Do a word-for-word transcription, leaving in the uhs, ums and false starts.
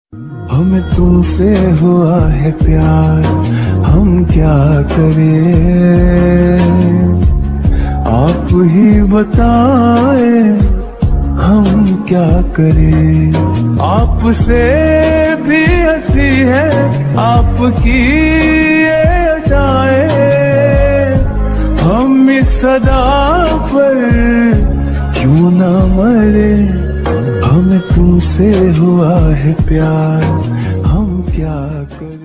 हमें तुमसे हुआ है प्यार, हम क्या करें, आप ही बताए हम क्या करें। आपसे भी हंसी है आपकी ये अदाएं, हम इस सदा पर क्यों ना मरे। हमें तुमसे हुआ है प्यार, हम क्या करें।